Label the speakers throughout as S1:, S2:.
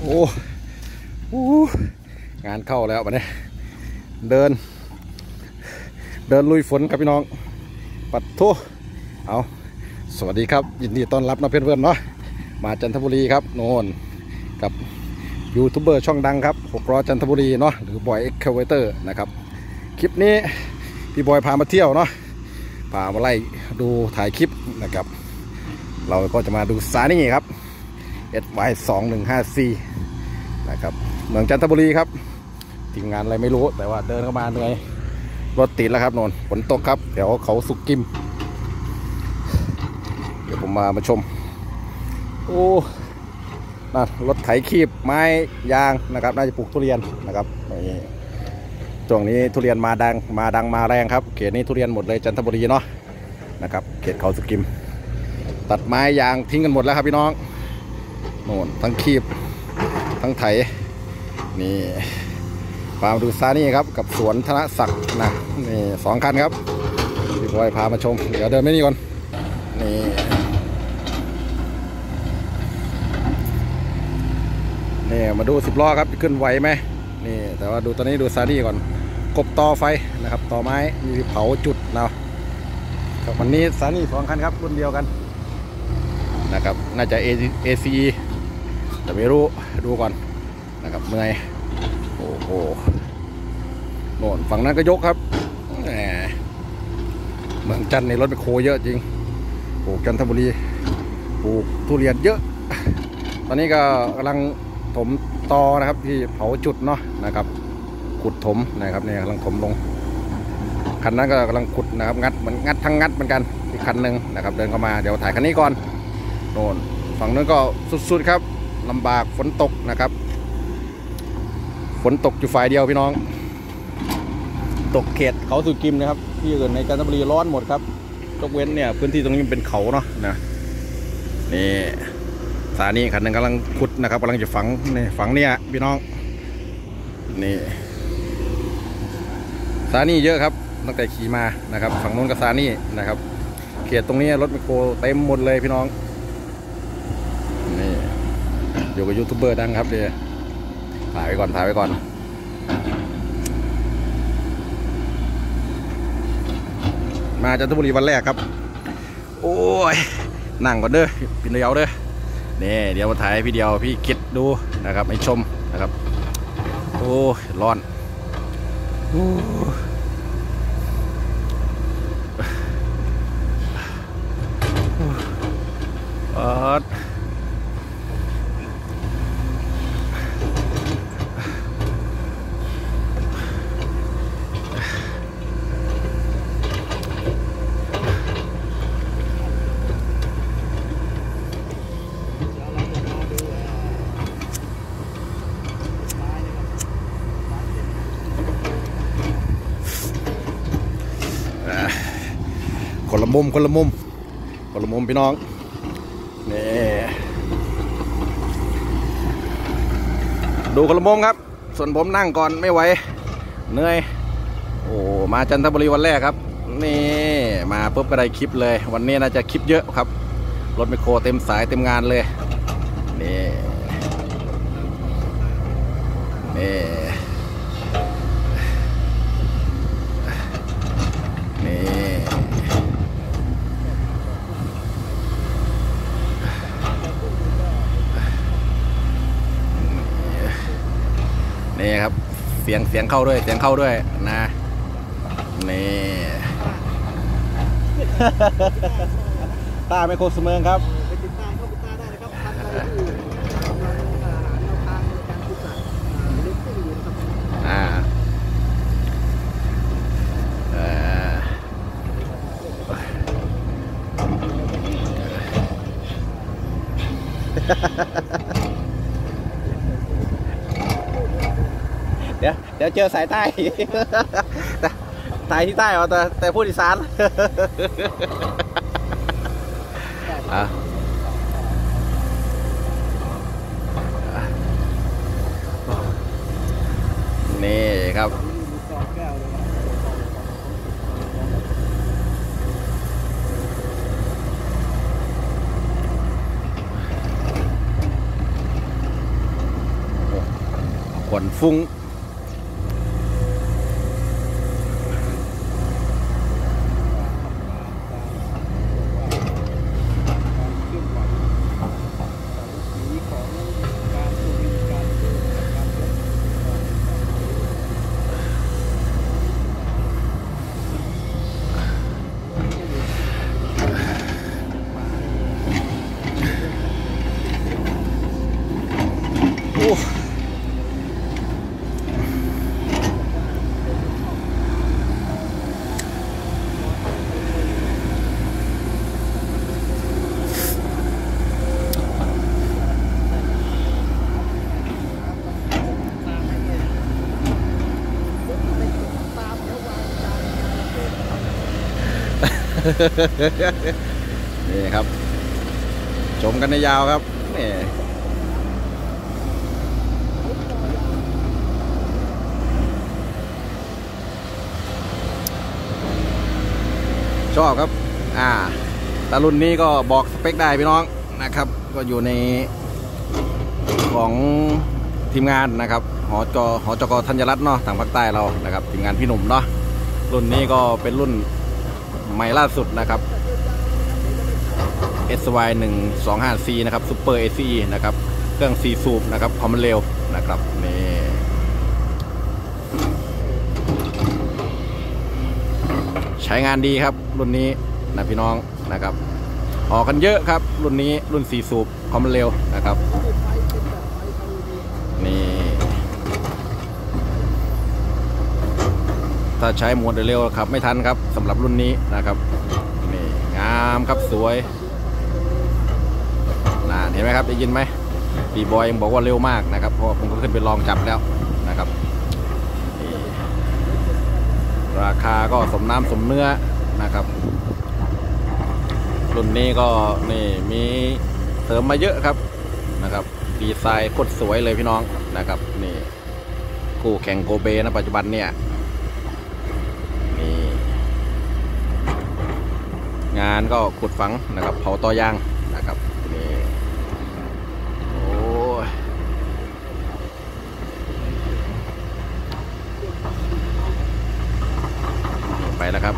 S1: โอ้งานเข้าแล้ววันนี้เดินลุยฝนครับพี่น้องปัดทุเอาสวัสดีครับยินดีต้อนรับนะเพื่อนๆเนาะมาจันทบุรีครับโน่นกับยูทูบเบอร์ช่องดังครับ6ล้อจันทบุรีเนาะหรือบอยเอ็กเคเวเตอร์นะครับคลิปนี้พี่บอยพามาเที่ยวเนาะพามาไล่ดูถ่ายคลิปนะครับเราก็จะมาดูซานี่ครับ SY2154 นะครับเมืองจันทบุรีครับทีมงานอะไรไม่รู้แต่ว่าเดินเข้ามาเหนื่อยรถติดแล้วครับโน่นฝนตกครับเดี๋ยวเขาสุกกิมเดี๋ยวผมมาชมโอ้นะรถไถคีบไม้ยางนะครับน่าจะปลูกทุเรียนนะครับนี่ช่วงนี้ทุเรียนมาดังมาแรงครับเขตนี้ทุเรียนหมดเลยจันทบุรีเนาะนะครับเขตเขาสุกิมตัดไม้ยางทิ้งกันหมดแล้วครับพี่น้องโน่นทั้งคีบทั้งไถนี่พามาดูซานี่ครับกับสวนธนศักดิ์นะนี่2 คันครับพี่บอยพามาชมเดี๋ยวเดินไม่นี่ก่อนนี่มาดู10 ล้อครับขึ้นไหวไหมนี่แต่ว่าดูตอนนี้ดูซานี่ก่อนกบต่อไฟนะครับต่อไม้มีเผาจุดนะครับวันนี้ซานี่2 คันครับรุ่นเดียวกันนะครับน่าจะ ACE แต่ไม่รู้ดูก่อนนะครับเมื่อยโอ้โหโน่นฝั่งนั้นก็ยกครับเมืองจันทร์ในรถไปโคเยอะจริงปลูกจันทบุรีปลูกทุเรียนเยอะตอนนี้ก็กำลังถมตอนะครับที่เผาจุดเนาะนะครับขุดถมนะครับเนี่ยกำลังถมลงคันนั้นก็กำลังขุดนะครับงัดเหมือนงัดทั้งงัดเหมือนกันอีกคันหนึ่งนะครับเดินเข้ามาเดี๋ยวถ่ายคันนี้ก่อนโน่นฝั่งนั้นก็สุดๆครับลำบากฝนตกนะครับฝนตกอยู่ฝ่ายเดียวพี่น้องตกเขตเขาสุกิมนะครับที่อื่นในจันทบุรีร้อนหมดครับยกเว้นเนี่ยพื้นที่ตรงนี้เป็นเขาเนาะนะนี่สานี่คันหนึ่งกำลังขุดนะครับกำลังจะฝังเนี่ยพี่น้องนี่สานี่เยอะครับตั้งแต่ขี่มานะครับฝั่งนู้นกับสานี่นะครับเขตตรงนี้รถไมคโครเต็มหมดเลยพี่น้องนี่อยู่กับยูทูบเบอร์ดังครับเดี๋ยวถ่ายไว้ก่อนมาจันทบุรีวันแรกครับโอ้ยนั่งก่อนเด้อพี่เดียวเด้อนี่เดี๋ยวมาถ่ายพี่เดียวพี่คิดดูนะครับให้ชมนะครับโอ้ร้อนคนละมุมพี่น้องนี่ดูคนละมุมครับส่วนผมนั่งก่อนไม่ไหวเหนื่อยโอ้มาจันทบุรีวันแรกครับนี่มาปุ๊บก็ได้คลิปเลยวันนี้น่าจะคลิปเยอะครับรถไมคโครเต็มสายเต็มงานเลยนี่นี่ครับเสียงเข้าด้วยนะนี่ตาไม่โคสเมืองครับเดี๋ยวเจอสายใต้สายที่ใต้เอาแต่พูดอีสานนี่ครับ นควันฟุ้งนี่ครับชมกันในยาวครับนี่ชอบครับแต่รุ่นนี้ก็บอกสเปคได้พี่น้องนะครับก็อยู่ในของทีมงานนะครับหจก.ธัญรัตน์เนาะทางภาคใต้เรานะครับทีมงานพี่หนุ่มเนาะรุ่นนี้ก็เป็นรุ่นใหม่ล่าสุดนะครับ SY 125C นะครับ Super ACE นะครับเครื่อง4สูบนะครับความเร็วนะครับนี่ใช้งานดีครับรุ่นนี้นะพี่น้องนะครับออกกันเยอะครับรุ่นนี้รุ่น4สูบความเร็วนะครับนี่ถ้าใช้โหมดเร็วครับไม่ทันครับสำหรับรุ่นนี้นะครับนี่งามครับสวยเห็นไหมครับได้ยินไหมปีบอยยังบอกว่าเร็วมากนะครับเพราะผมก็ขึ้นไปลองจับแล้วนะครับราคาก็สมน้ำสมเนื้อนะครับรุ่นนี้ก็นี่มีเสริมมาเยอะครับนะครับดีไซน์โคตรสวยเลยพี่น้องนะครับนี่คู่แข่งโกเบนะปัจจุบันเนี่ยนี่งานก็ขุดฝังนะครับเผาต่อยางนะครับนี่โอ้ไปแล้วครับ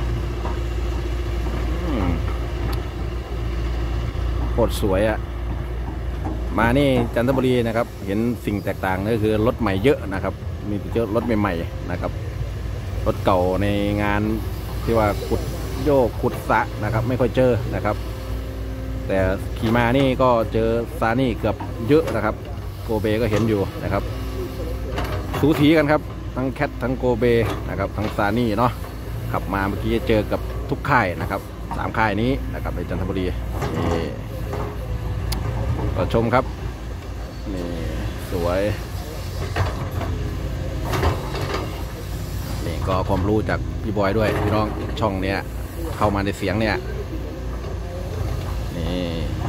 S1: โคตรสวยอะมานี่จันทบุรีนะครับเห็นสิ่งแตกต่างก็คือรถใหม่เยอะนะครับมีเยอะรถใหม่ๆนะครับรถเก่าในงานที่ว่าขุดโยกขุดสะนะครับไม่ค่อยเจอนะครับแต่ขี่มานี่ก็เจอซานี่เกือบเยอะนะครับโกเบก็เห็นอยู่นะครับสูสีกันครับทั้งแคททั้งโกเบนะครับทั้งซานี่เนาะขับมาเมื่อกี้เจอกับทุกค่ายนะครับ3ค่ายนี้นะครับในจันทบุรีนี่ก็ชมครับนี่สวยนี่ก็ความรู้จากพี่บอยด้วยพี่น้องช่องเนี้ยเข้ามาในเสียงเนี่ยนี่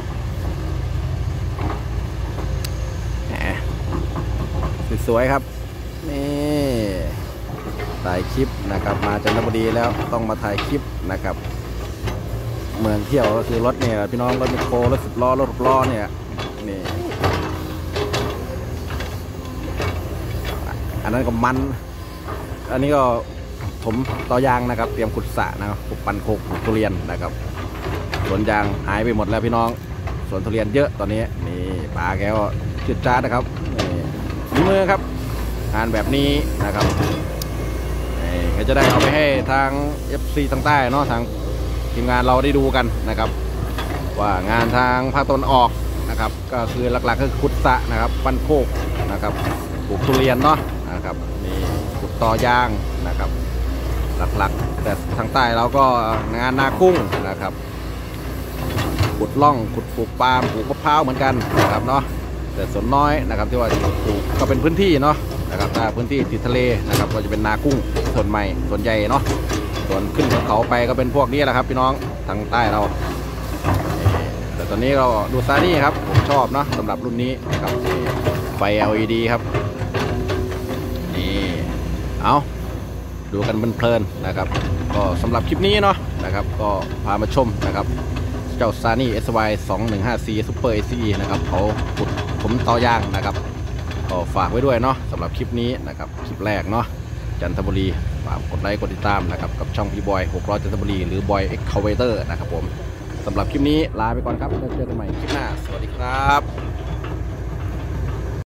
S1: สวยครับนี่ถ่ายคลิปนะครับมาจันทบุรีแล้วต้องมาถ่ายคลิปนะครับเมืองเที่ยวก็คือรถเนี่ยพี่น้องรถไมคโครรถ10 ล้อรถ6 ล้อเนี่ยนี่อันนั้นก็มันอันนี้ก็ผมต่อยางนะครับเตรียมขุดสระนะครับปลูกปันโคกปลูกทุเรียนนะครับสวนยางหายไปหมดแล้วพี่น้องสวนทุเรียนเยอะตอนนี้นี่ปลาแกก็จืดจ้านะครับนี่มือครับงานแบบนี้นะครับก็จะได้เอาไปให้ทาง FC ทางใต้เนาะทางทีมงานเราได้ดูกันนะครับว่างานทางภาคตะวันออกนะครับก็คือหลักๆก็คือขุดสระนะครับปันโคกนะครับปลูกทุเรียนเนาะนะครับนี่ขุดต่อยางนะครับหลักๆแต่ทางใต้เราก็งานนากุ้งนะครับขุดล่องขุดปลูกปาล์มปลูกมะพร้าวเหมือนกันนะครับเนาะแต่ส่วนน้อยนะครับที่ว่าปลูกก็เป็นพื้นที่เนาะนะครับถ้าพื้นที่ติดทะเลนะครับก็จะเป็นนากุ้งส่วนใหญ่เนาะส่วนขึ้นเขาไปก็เป็นพวกนี้แหละครับพี่น้องทางใต้เราแต่ตอนนี้เราดูซานี่ครับผมชอบเนาะสำหรับรุ่นนี้นะครับไฟ LED ครับนี่เอาดูกันเพลินๆนะครับก็สำหรับคลิปนี้เนาะนะครับก็พามาชมนะครับเจ้า Sunny SY 215C Super ACE นะครับเขาขุดผมต่อยางนะครับก็ฝากไว้ด้วยเนาะสำหรับคลิปนี้นะครับคลิปแรกเนาะจันทบุรีฝากกดไลค์กดติดตามนะครับกับช่องพี่บอย6ล้อจันทบุรีหรือบอยเอ็กคาเวเตอร์นะครับผมสำหรับคลิปนี้ลาไปก่อนครับแล้วเจอกันใหม่คลิปหน้าสวัสดีครับ